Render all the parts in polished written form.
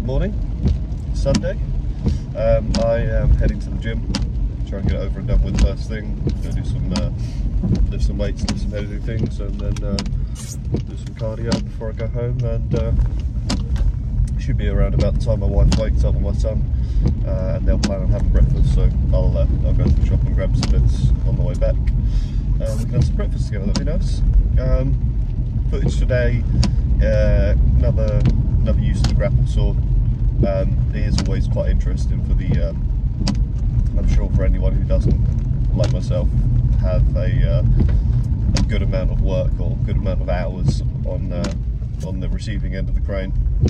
Good morning, Sunday. I am heading to the gym, try and get it over and done with first thing. Go do some, lift some weights, lift some heavy things, and then do some cardio before I go home. And should be around about the time my wife wakes up with my son, and they'll plan on having breakfast. So I'll go to the shop and grab some bits on the way back. We can have some breakfast together. That'd be nice. Footage today. Another use of the Grapplesaw. It is always quite interesting for the. I'm sure for anyone who doesn't, like myself, have a good amount of work or good amount of hours on the receiving end of the crane.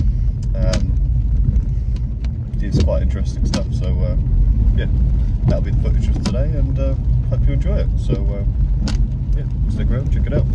It is quite interesting stuff. So yeah, that'll be the footage of today, and hope you enjoy it. So yeah, stick around, check it out.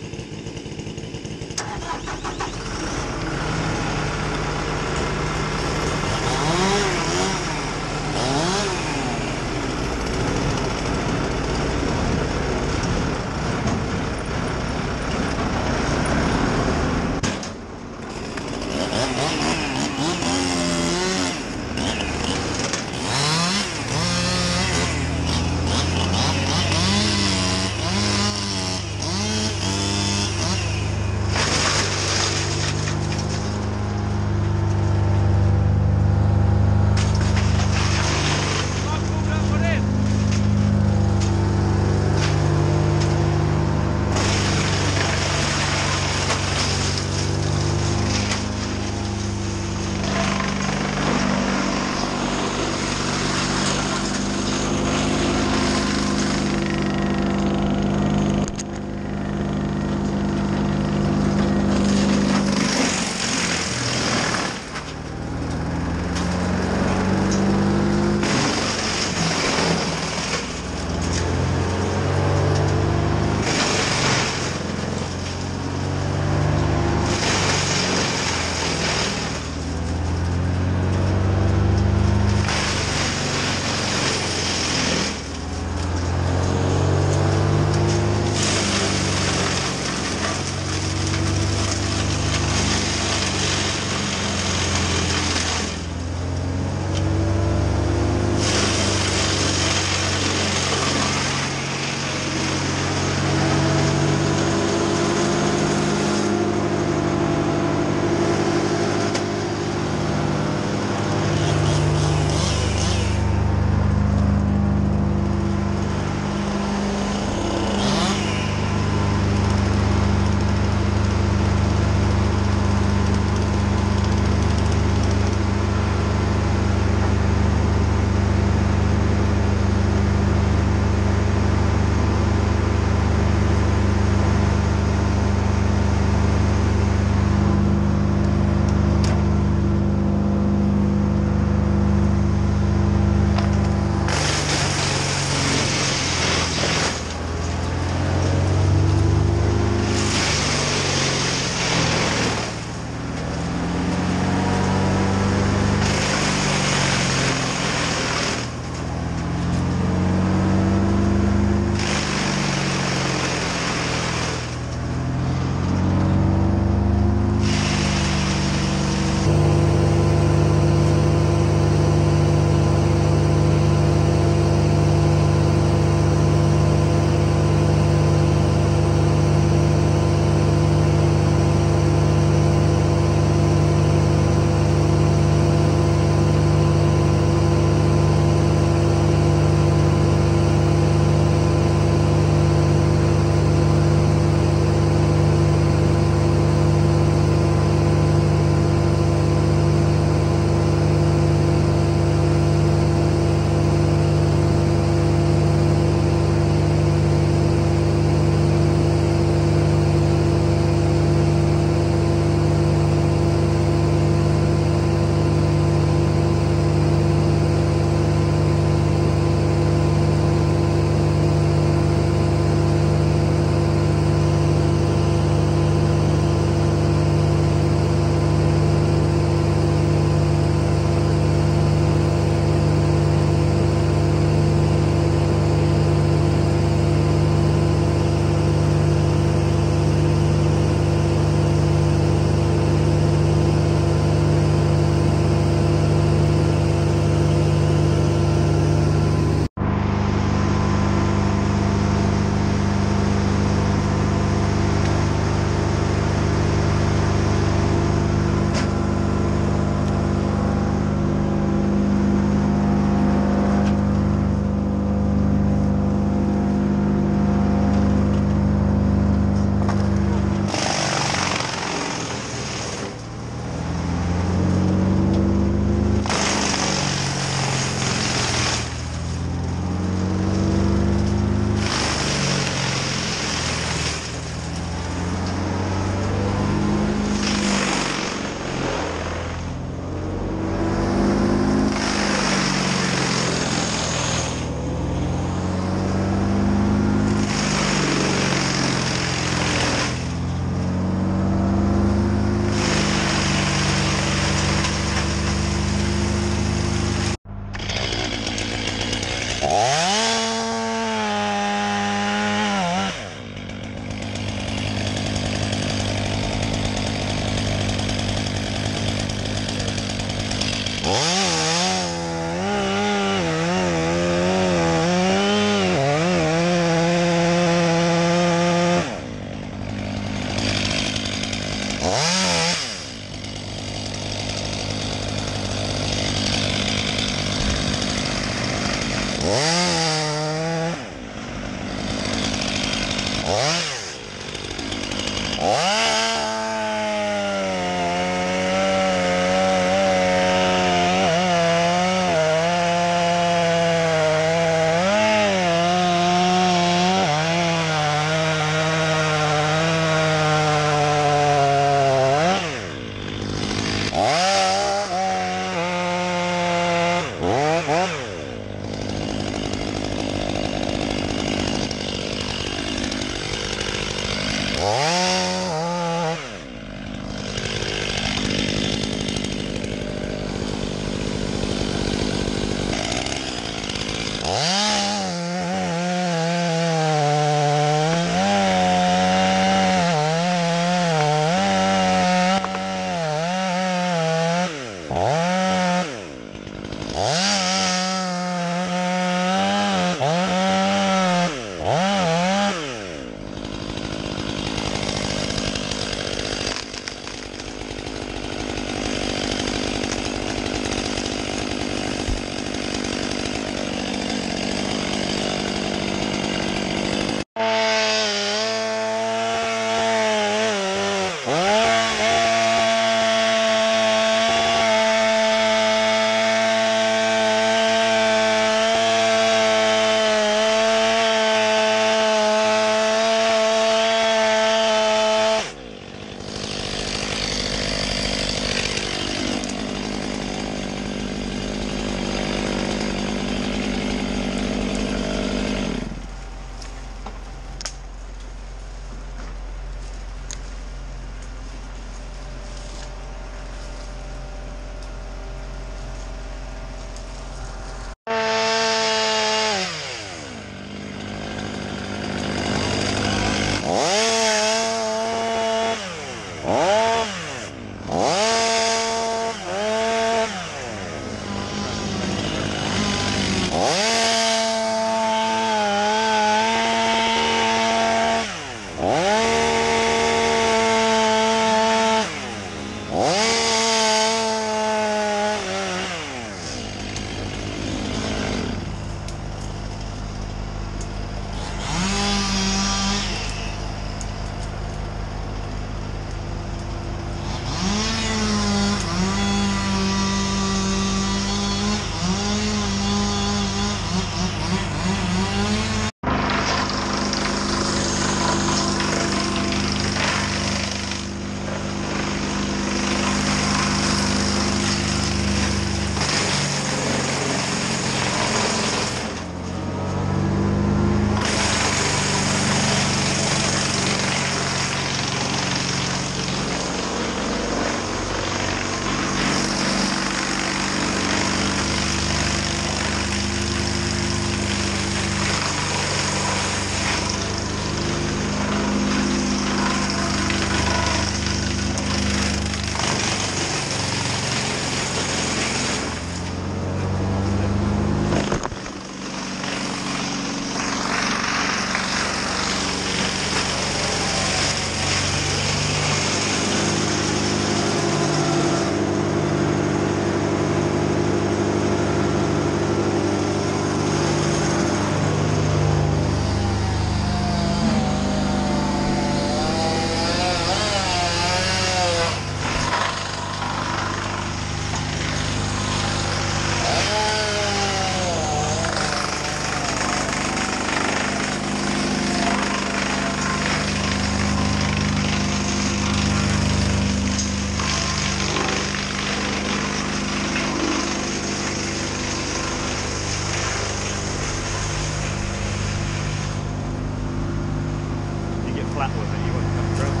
flat with it, you wouldn't come through.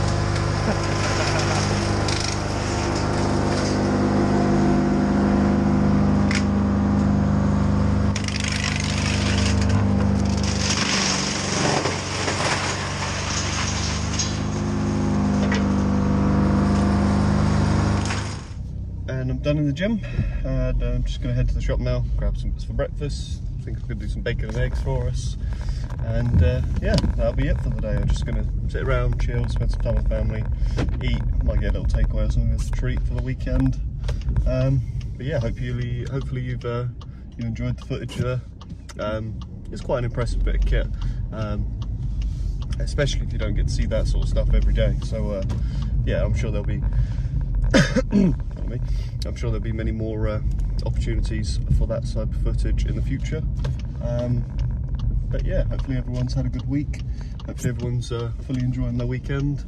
And I'm done in the gym, and I'm just going to head to the shop now, grab some bits for breakfast. I think I'm going to do some bacon and eggs for us, and yeah, that'll be it for the day. I'm just going to sit around, chill, spend some time with family, eat, might get a little takeaway or something as a treat for the weekend. But yeah, hopefully you've enjoyed the footage It's quite an impressive bit of kit, especially if you don't get to see that sort of stuff every day. So yeah, I'm sure there'll be I'm sure there'll be many more opportunities for that type of footage in the future. But yeah, hopefully everyone's had a good week. Hopefully everyone's fully enjoying their weekend.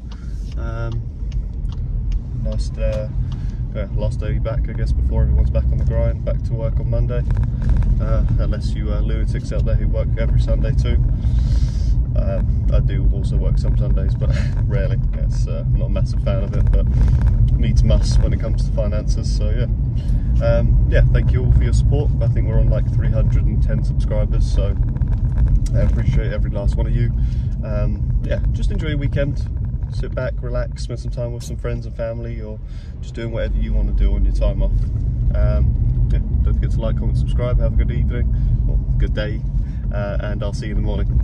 Last day back, I guess, before everyone's back on the grind, back to work on Monday. Unless you lunatics out there who work every Sunday too. I do also work some Sundays, but rarely. Yes, I'm not a massive fan of it, but needs must when it comes to finances. So yeah, yeah. Thank you all for your support. I think we're on like 310 subscribers, so I appreciate every last one of you. Yeah, just enjoy your weekend. Sit back, relax, spend some time with some friends and family, or just doing whatever you want to do on your time off. Yeah, don't forget to like, comment, subscribe. Have a good evening or good day, and I'll see you in the morning.